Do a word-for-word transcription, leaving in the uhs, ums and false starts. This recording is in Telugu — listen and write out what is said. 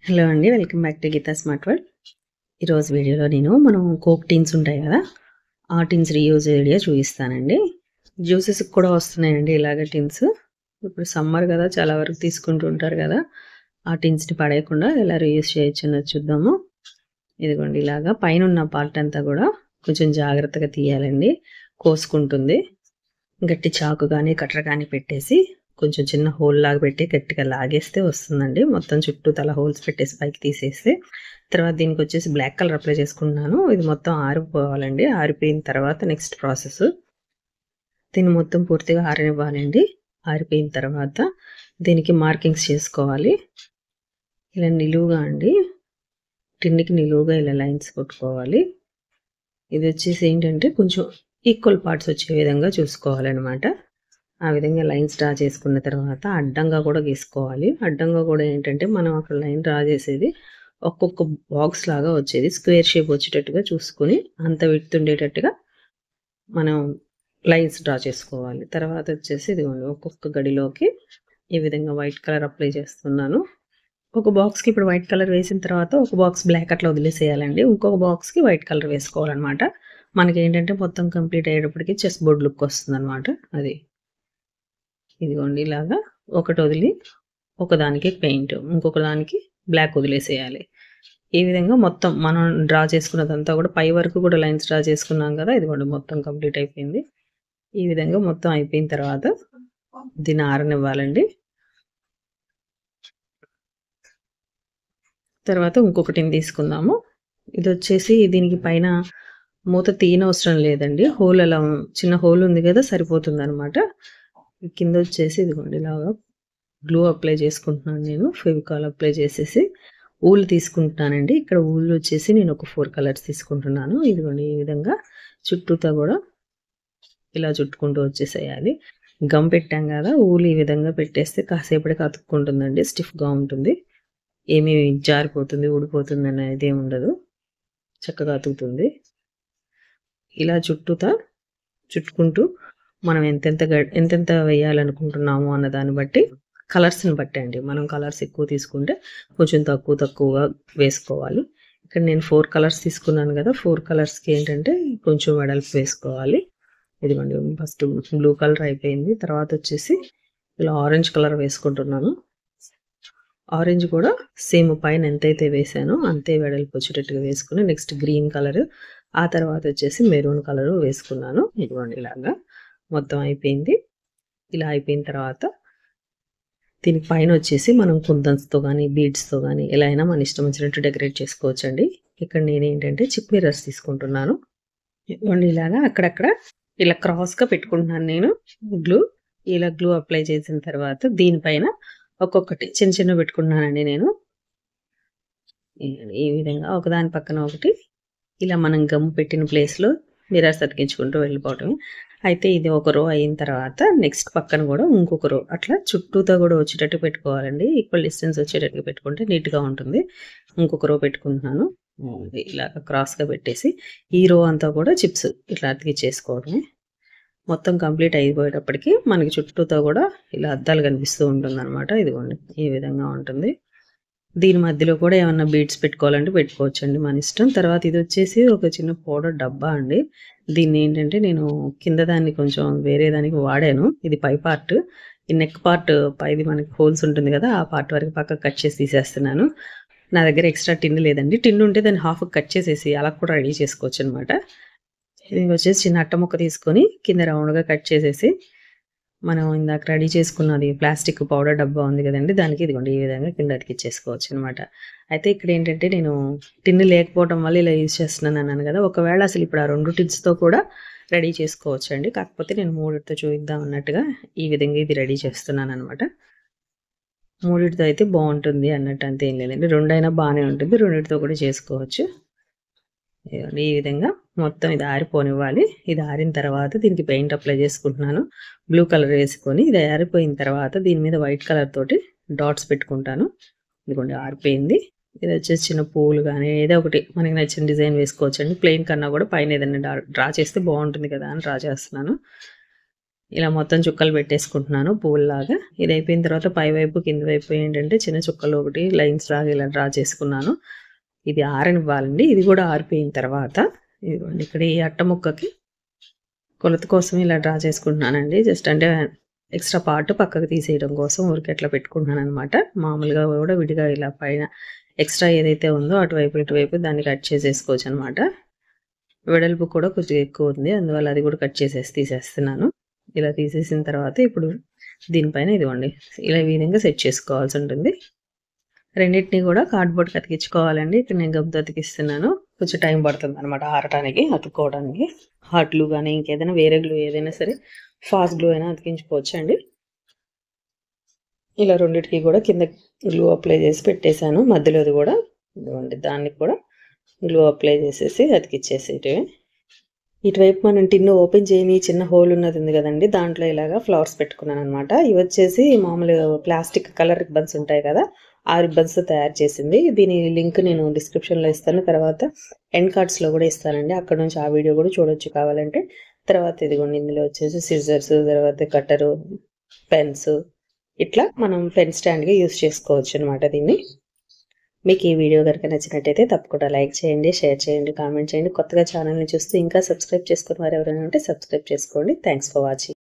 హలో అండి. Welcome back to Geetha smart world. ఈరోజు వీడియోలో నేను మనం కోక్ టీన్స్ ఉంటాయి కదా, ఆ టీన్స్ రీయూజ్ ఐడియా చూపిస్తానండి. జ్యూసెస్కి కూడా వస్తున్నాయండి ఇలాగ టీన్స్. ఇప్పుడు సమ్మర్ కదా, చాలా వరకు తీసుకుంటూ ఉంటారు కదా, ఆ టీన్స్ని పడేయకుండా ఎలా రీయూజ్ చేయొచ్చు అన్నది చూద్దాము. ఇదిగోండి, ఇలాగా పైన ఉన్న పార్ట్ అంతా కూడా కొంచెం జాగ్రత్తగా తీయాలండి, కోసుకుంటుంది. గట్టి చాకు కానీ కట్టర్ కానీ పెట్టేసి కొంచెం చిన్న హోల్ లాగా పెట్టి గట్టిగా లాగేస్తే వస్తుందండి. మొత్తం చుట్టూ తల హోల్స్ పెట్టేసి పైకి తీసేస్తే తర్వాత దీనికి వచ్చేసి బ్లాక్ కలర్ అప్లై చేసుకుంటున్నాను. ఇది మొత్తం ఆరిపోవాలండి. ఆరిపోయిన తర్వాత నెక్స్ట్ ప్రాసెస్, దీన్ని మొత్తం పూర్తిగా ఆరనివ్వాలండి. ఆరిపోయిన తర్వాత దీనికి మార్కింగ్స్ చేసుకోవాలి. ఇలా నిలువుగా అండి, టిన్నికి నిలువుగా ఇలా లైన్స్ కొట్టుకోవాలి. ఇది వచ్చేసి ఏంటంటే కొంచెం ఈక్వల్ పార్ట్స్ వచ్చే విధంగా చూసుకోవాలన్నమాట. ఆ విధంగా లైన్స్ డ్రా చేసుకున్న తర్వాత అడ్డంగా కూడా గీసుకోవాలి. అడ్డంగా కూడా ఏంటంటే మనం అక్కడ లైన్ డ్రా చేసేది ఒక్కొక్క బాక్స్ లాగా వచ్చేది, స్క్వేర్ షేప్ వచ్చేటట్టుగా చూసుకొని అంత విడ్త్ ఉండేటట్టుగా మనం లైన్స్ డ్రా చేసుకోవాలి. తర్వాత వచ్చేసి ఇదిగోండి, ఒక్కొక్క గడిలోకి ఈ విధంగా వైట్ కలర్ అప్లై చేస్తున్నాను. ఒక బాక్స్కి ఇప్పుడు వైట్ కలర్ వేసిన తర్వాత ఒక బాక్స్ బ్లాక్ అట్లా వదిలేసేయాలండి. ఇంకొక బాక్స్కి వైట్ కలర్ వేసుకోవాలన్నమాట. మనకి ఏంటంటే మొత్తం కంప్లీట్ అయ్యేటప్పటికి చెస్ బోర్డ్ లుక్ వస్తుంది అనమాట. అది ఇదిగోండి, ఇలాగా ఒకటి వదిలి ఒకదానికి పెయింట్, ఇంకొక దానికి బ్లాక్ వదిలేసేయాలి. ఈ విధంగా మొత్తం మనం డ్రా చేసుకున్నదంతా కూడా పై వరకు కూడా లైన్స్ డ్రా చేసుకున్నాం కదా, ఇదిగోండి మొత్తం కంప్లీట్ అయిపోయింది. ఈ విధంగా మొత్తం అయిపోయిన తర్వాత దీన్ని ఆరనివ్వాలండి. తర్వాత ఇంకొకటిని తీసుకుందాము. ఇది వచ్చేసి దీనికి పైన మూత తీయనవసరం లేదండి, హోల్ అలా చిన్న హోల్ ఉంది కదా, సరిపోతుంది అనమాట. కింద వచ్చేసి ఇదిగోండి ఇలాగా గ్లూ అప్లై చేసుకుంటున్నాను నేను. ఫెవికాల్ అప్లై చేసేసి ఊల్ తీసుకుంటున్నానండి. ఇక్కడ ఊల్ వచ్చేసి నేను ఒక ఫోర్ కలర్స్ తీసుకుంటున్నాను. ఇదిగోండి, ఈ విధంగా చుట్టూతా కూడా ఇలా చుట్టుకుంటూ వచ్చేసేయాలి. గమ్ పెట్టాం కదా, ఊలు ఈ విధంగా పెట్టేస్తే కాసేపటికి అతుక్కుంటుందండి, స్టిఫ్గా ఉంటుంది, ఏమీ జారిపోతుంది ఊడిపోతుంది అనేది ఏమి ఉండదు, చక్కగా అతుకుతుంది. ఇలా చుట్టూతా చుట్టుకుంటూ మనం ఎంతెంత ఎంతెంత వేయాలనుకుంటున్నాము అన్న దాన్ని బట్టి, కలర్స్ని బట్టి అండి. మనం కలర్స్ ఎక్కువ తీసుకుంటే కొంచెం తక్కువ తక్కువగా వేసుకోవాలి. ఇక్కడ నేను ఫోర్ కలర్స్ తీసుకున్నాను కదా, ఫోర్ కలర్స్కి ఏంటంటే కొంచెం వెడల్పు వేసుకోవాలి. ఇదిగోండి, ఫస్ట్ బ్లూ కలర్ అయిపోయింది. తర్వాత వచ్చేసి ఇలా ఆరెంజ్ కలర్ వేసుకుంటున్నాను. ఆరెంజ్ కూడా సేమ్ పైన ఎంతైతే వేసానో అంతే వెడల్పు వచ్చేటట్టుగా వేసుకుని నెక్స్ట్ గ్రీన్ కలర్, ఆ తర్వాత వచ్చేసి మెరూన్ కలర్ వేసుకున్నాను. ఇదిగోండి, ఇలాగా మొత్తం అయిపోయింది. ఇలా అయిపోయిన తర్వాత దీనికి పైన వచ్చేసి మనం కుందన్స్తో కానీ బీడ్స్తో కానీ ఎలా అయినా మన ఇష్టం వచ్చినట్టు డెకరేట్ చేసుకోవచ్చండి. ఇక్కడ నేనేంటంటే చిప్ మిర్రర్స్ తీసుకుంటున్నాను. ఇదిగోండి, ఇలాగా అక్కడక్కడ ఇలా క్రాస్గా పెట్టుకుంటున్నాను నేను గ్లూ. ఇలా గ్లూ అప్లై చేసిన తర్వాత దీనిపైన ఒక్కొక్కటి చిన్న చిన్న పెట్టుకుంటున్నానండి నేను. ఈ విధంగా ఒకదాని పక్కన ఒకటి ఇలా మనం గమ్ పెట్టిన ప్లేస్లో మిర్రర్స్ అతికించుకుంటూ వెళ్ళిపోవటం. అయితే ఇది ఒక రో అయిన తర్వాత నెక్స్ట్ పక్కన కూడా ఇంకొక రో అట్లా చుట్టూతో కూడా వచ్చేటట్టు పెట్టుకోవాలండి. ఈక్వల్ డిస్టెన్స్ వచ్చేటట్టుగా పెట్టుకుంటే నీట్గా ఉంటుంది. ఇంకొక రో పెట్టుకుంటున్నాను. ఇలాగ క్రాస్గా పెట్టేసి ఈ రో అంతా కూడా చిప్స్ ఇట్లా అతికిచ్చేసుకోవడమే. మొత్తం కంప్లీట్ అయిపోయేటప్పటికి మనకి చుట్టూతో కూడా ఇలా అద్దాలు కనిపిస్తూ ఉంటుంది అనమాట. ఇదిగోండి, ఈ విధంగా ఉంటుంది. దీని మధ్యలో కూడా ఏమన్నా బీడ్స్ పెట్టుకోవాలంటే పెట్టుకోవచ్చండి, మన ఇష్టం. తర్వాత ఇది వచ్చేసి ఒక చిన్న పౌడర్ డబ్బా అండి. దీన్ని ఏంటంటే నేను కింద దాన్ని కొంచెం వేరే దానికి వాడాను. ఇది పై పార్ట్, ఈ నెక్ పార్ట్ పైది మనకి హోల్స్ ఉంటుంది కదా, ఆ పార్ట్ వరకు పక్కకు కట్ చేసి తీసేస్తున్నాను. నా దగ్గర ఎక్స్ట్రా టిన్ లేదండి. టిన్ ఉంటే దాన్ని హాఫ్ కట్ చేసేసి అలా కూడా రెడీ చేసుకోవచ్చు అనమాట. ఇది వచ్చేసి చిన్న అట్ట ముక్క తీసుకొని కింద రౌండ్గా కట్ చేసేసి మనం ఇందాక రెడీ చేసుకున్నది ప్లాస్టిక్ పౌడర్ డబ్బా ఉంది కదండి, దానికి ఇదిగోండి ఈ విధంగా కింద అతికిచ్చేసుకోవచ్చు అనమాట. అయితే ఇక్కడ ఏంటంటే నేను టిన్ లేకపోవడం వల్ల ఇలా యూజ్ చేస్తున్నాను అన్నాను కదా, ఒకవేళ అసలు ఇప్పుడు ఆ రెండు టిన్స్తో కూడా రెడీ చేసుకోవచ్చు అండి. కాకపోతే నేను మూడిటితో చూపిద్దాం అన్నట్టుగా ఈ విధంగా ఇది రెడీ చేస్తున్నాను అనమాట. మూడిటితో అయితే బాగుంటుంది అన్నట్టు అంతే ఏం లేదండి, రెండైనా బాగానే ఉంటుంది, రెండింటితో కూడా చేసుకోవచ్చు. ఈ విధంగా మొత్తం ఇది ఆరిపోనివ్వాలి. ఇది ఆరిన తర్వాత దీనికి పెయింట్ అప్లై చేసుకుంటున్నాను. బ్లూ కలర్ వేసుకొని ఇది ఆరిపోయిన తర్వాత దీని మీద వైట్ కలర్ తోటి డాట్స్ పెట్టుకుంటాను. ఇదిగోండి, ఆరిపోయింది. ఇది వచ్చేసి చిన్న పువ్వులు కానీ ఏదో ఒకటి మనకి నచ్చిన డిజైన్ వేసుకోవచ్చు అండి. ప్లెయిన్ కన్నా కూడా పైన ఏదైనా డ్రా చేస్తే బాగుంటుంది కదా అని డ్రా చేస్తున్నాను. ఇలా మొత్తం చుక్కలు పెట్టేసుకుంటున్నాను పువ్వులాగా. ఇది అయిపోయిన తర్వాత పై వైపు కింది వైపు ఏంటంటే చిన్న చుక్కలు ఒకటి లైన్స్ లాగా ఇలా డ్రా చేసుకున్నాను. ఇది ఆరనివ్వాలండి. ఇది కూడా ఆరిపోయిన తర్వాత ఇదిగోండి ఇక్కడ ఈ అట్ట ముక్కకి కొలత కోసం ఇలా డ్రా చేసుకుంటున్నానండి. జస్ట్ అంటే ఎక్స్ట్రా పార్ట్ పక్కకు తీసేయడం కోసం ఊరికి ఎట్లా పెట్టుకుంటున్నాను అనమాట. మామూలుగా కూడా విడిగా ఇలా పైన ఎక్స్ట్రా ఏదైతే ఉందో అటువైపు ఇటువైపు దాన్ని కట్ చేసేసుకోవచ్చు అనమాట. వెడల్పు కూడా కొంచెం ఎక్కువ ఉంది, అందువల్ల అది కూడా కట్ చేసేసి తీసేస్తున్నాను. ఇలా తీసేసిన తర్వాత ఇప్పుడు దీనిపైన ఇదిగోండి ఇలా ఈ విధంగా సెట్ చేసుకోవాల్సి ఉంటుంది. రెండింటిని కూడా కార్డ్బోర్డ్కి అతికించుకోవాలండి. ఇక్కడ నేను గమ్తో అతికిస్తున్నాను. కొంచెం టైం పడుతుంది అనమాట ఆరటానికి, అతుక్కోవడానికి. హాట్ గ్లూ కానీ ఇంకేదైనా వేరే గ్లూ ఏదైనా సరే ఫాస్ట్ గ్లూ అయినా అతికించుకోవచ్చు అండి. ఇలా రెండింటికి కూడా కింద గ్లూ అప్లై చేసి పెట్టేశాను. మధ్యలోది కూడా ఇదిగోండి దాన్ని కూడా గ్లూ అప్లై చేసేసి అతికిచ్చేసేటివి. ఇటువైపు మనం టిన్ను ఓపెన్ చేయని చిన్న హోల్ ఉన్నది ఉంది కదండి, దాంట్లో ఇలాగా ఫ్లవర్స్ పెట్టుకున్నాను అనమాట. ఇవి వచ్చేసి మామూలు ప్లాస్టిక్ కలర్ రిబ్బన్స్ ఉంటాయి కదా, ఆ రిబ్బన్స్ తయారు చేసింది. దీని లింక్ నేను డిస్క్రిప్షన్లో ఇస్తాను, తర్వాత ఎండ్ కార్డ్స్లో కూడా ఇస్తానండి. అక్కడ నుంచి ఆ వీడియో కూడా చూడొచ్చు కావాలంటే. తర్వాత ఇదిగోండి ఇందులో వచ్చేసి సిజర్స్, తర్వాత కట్టరు, పెన్స్, ఇట్లా మనం పెన్ స్టాండ్గా యూస్ చేసుకోవచ్చు అనమాట దీన్ని. మీకు ఈ వీడియో కనుక నచ్చినట్టయితే తప్పకుండా లైక్ చేయండి, షేర్ చేయండి, కామెంట్ చేయండి. కొత్తగా ఛానల్ని చూస్తే ఇంకా సబ్స్క్రైబ్ చేసుకుని వారు ఎవరైనా ఉంటే సబ్స్క్రైబ్ చేసుకోండి. Thanks for watching.